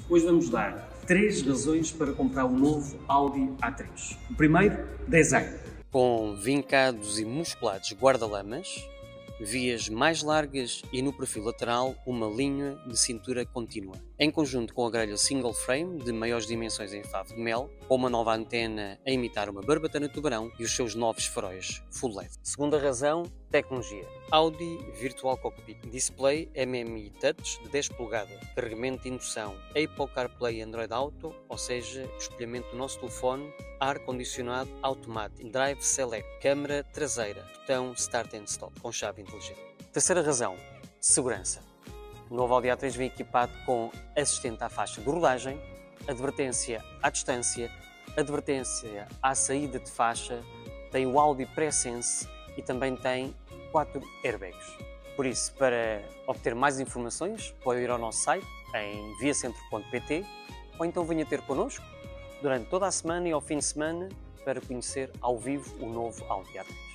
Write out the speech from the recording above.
Hoje vamos dar 3 razões para comprar o novo Audi A3. O primeiro, design. Com vincados e musculados guarda-lamas, vias mais largas e no perfil lateral uma linha de cintura contínua. Em conjunto com a grelha single frame de maiores dimensões em favo de mel, com uma nova antena a imitar uma barbatana de tubarão e os seus novos faróis full LED. Segunda razão, tecnologia. Audi Virtual Cockpit Display MMI Touch de 10 polegadas, carregamento de indução, Apple CarPlay e Android Auto, ou seja, espelhamento do nosso telefone, ar-condicionado automático, Drive Select, câmara traseira, botão Start and Stop com chave inteligente. Terceira razão, segurança. O novo Audi A3 vem equipado com assistente à faixa de rodagem, advertência à distância, advertência à saída de faixa, tem o Audi Presence e também tem 4 airbags. Por isso, para obter mais informações, pode ir ao nosso site em viacentro.pt ou então venha ter connosco durante toda a semana e ao fim de semana para conhecer ao vivo o novo Audi A3.